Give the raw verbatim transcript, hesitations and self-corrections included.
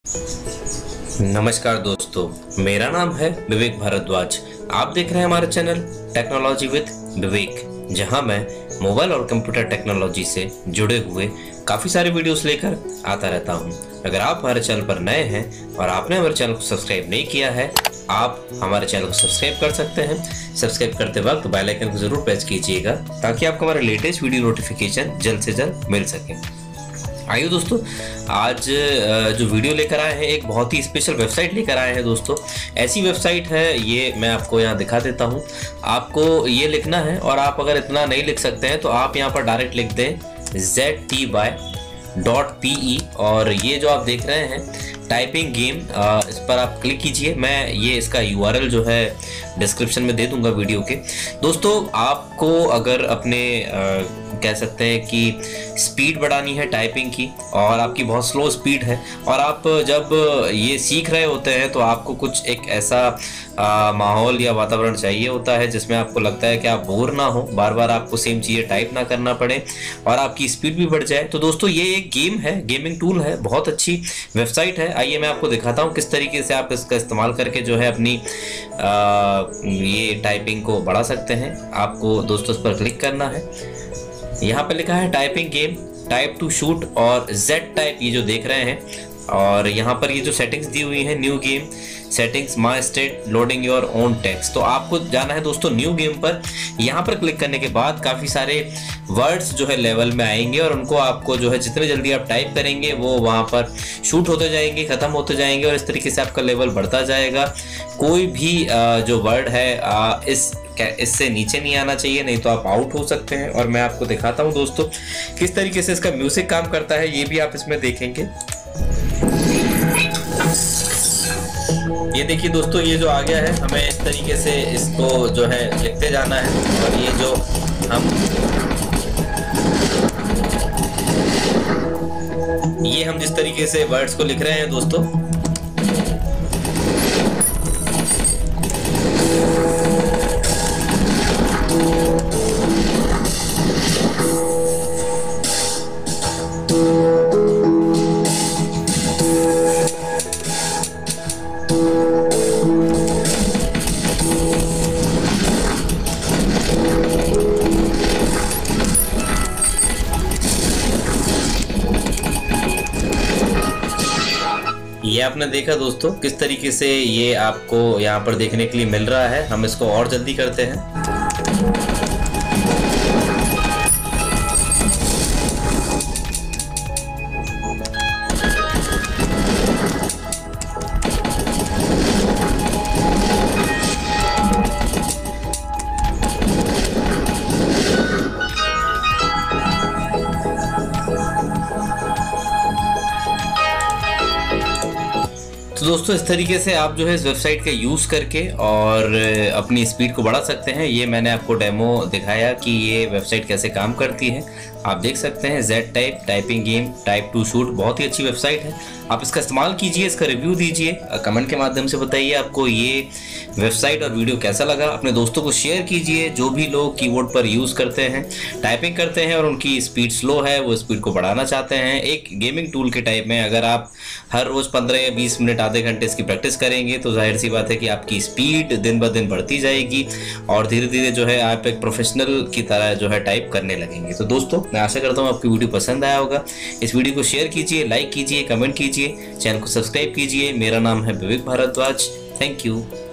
नमस्कार दोस्तों, मेरा नाम है विवेक भारद्वाज। आप देख रहे हैं हमारा चैनल टेक्नोलॉजी विद विवेक, जहां मैं मोबाइल और कंप्यूटर टेक्नोलॉजी से जुड़े हुए काफ़ी सारे वीडियोस लेकर आता रहता हूं। अगर आप हमारे चैनल पर नए हैं और आपने हमारे चैनल को सब्सक्राइब नहीं किया है, आप हमारे चैनल को सब्सक्राइब कर सकते हैं। सब्सक्राइब करते वक्त बेल आइकन को जरूर प्रेस कीजिएगा ताकि आपको हमारे लेटेस्ट वीडियो नोटिफिकेशन जल्द से जल्द मिल सके। आइए दोस्तों, आज जो वीडियो लेकर आए हैं एक बहुत ही स्पेशल वेबसाइट लेकर आए हैं दोस्तों। ऐसी वेबसाइट है, ये मैं आपको यहाँ दिखा देता हूँ। आपको ये लिखना है और आप अगर इतना नहीं लिख सकते हैं तो आप यहाँ पर डायरेक्ट लिख दें Z T Y dot P E और ये जो आप देख रहे हैं टाइपिंग गेम, इस पर आप क्लिक कीजिए। मैं ये इसका यू आर एल जो है डिस्क्रिप्शन में दे दूंगा वीडियो के। दोस्तों, आपको अगर अपने आ, कह सकते हैं कि स्पीड बढ़ानी है टाइपिंग की और आपकी बहुत स्लो स्पीड है और आप जब ये सीख रहे होते हैं तो आपको कुछ एक ऐसा माहौल या वातावरण चाहिए होता है जिसमें आपको लगता है कि आप बोर ना हो, बार बार आपको सेम चीज़ें टाइप ना करना पड़े और आपकी स्पीड भी बढ़ जाए। तो दोस्तों, ये एक गेम है, गेमिंग टूल है, बहुत अच्छी वेबसाइट है। आइए मैं आपको दिखाता हूँ किस तरीके से आप इसका इस्तेमाल करके जो है अपनी आ, ये टाइपिंग को बढ़ा सकते हैं। आपको दोस्तों इस पर क्लिक करना है। यहाँ पे लिखा है typing game, type to shoot और जेड टाइप, ये जो देख रहे हैं। और यहाँ पर ये जो सेटिंग्स दी हुई है, new game settings, my state, loading your own text. तो आपको जाना है दोस्तों न्यू गेम पर। यहाँ पर क्लिक करने के बाद काफ़ी सारे वर्ड्स जो है लेवल में आएंगे और उनको आपको जो है जितने जल्दी आप टाइप करेंगे वो वहाँ पर शूट होते जाएंगे, ख़त्म होते जाएंगे और इस तरीके से आपका लेवल बढ़ता जाएगा। कोई भी जो वर्ड है इस इससे नीचे नहीं आना चाहिए, नहीं तो आप आउट हो सकते हैं। और मैं आपको दिखाता हूँ दोस्तों किस तरीके से इसका म्यूजिक काम करता है, ये भी आप इसमें देखेंगे। ये देखिए दोस्तों, ये जो आ गया है, हमें इस तरीके से इसको जो है लिखते जाना है और ये जो हम ये हम जिस तरीके से वर्ड्स को लिख रहे हैं दोस्तों, ये आपने देखा दोस्तों किस तरीके से ये आपको यहाँ पर देखने के लिए मिल रहा है। हम इसको और जल्दी करते हैं। तो दोस्तों, इस तरीके से आप जो है इस वेबसाइट का यूज़ करके और अपनी स्पीड को बढ़ा सकते हैं। ये मैंने आपको डेमो दिखाया कि ये वेबसाइट कैसे काम करती है। आप देख सकते हैं Z type typing game, type to shoot, बहुत ही अच्छी वेबसाइट है। आप इसका इस्तेमाल कीजिए, इसका रिव्यू दीजिए, कमेंट के माध्यम से बताइए आपको ये वेबसाइट और वीडियो कैसा लगा। अपने दोस्तों को शेयर कीजिए जो भी लोग कीबोर्ड पर यूज़ करते हैं, टाइपिंग करते हैं और उनकी स्पीड स्लो है, वो स्पीड को बढ़ाना चाहते हैं। एक गेमिंग टूल के टाइप में अगर आप हर रोज़ पंद्रह या बीस मिनट आधे घंटे इसकी प्रैक्टिस करेंगे तो जाहिर सी बात है कि आपकी स्पीड दिन ब दिन बढ़ती जाएगी और धीरे धीरे जो है आप एक प्रोफेशनल की तरह जो है टाइप करने लगेंगे। तो दोस्तों, मैं आशा करता हूँ आपकी वीडियो पसंद आया होगा। इस वीडियो को शेयर कीजिए, लाइक कीजिए, कमेंट कीजिए, चैनल को सब्सक्राइब कीजिए। मेरा नाम है विवेक भारद्वाज। Thank you.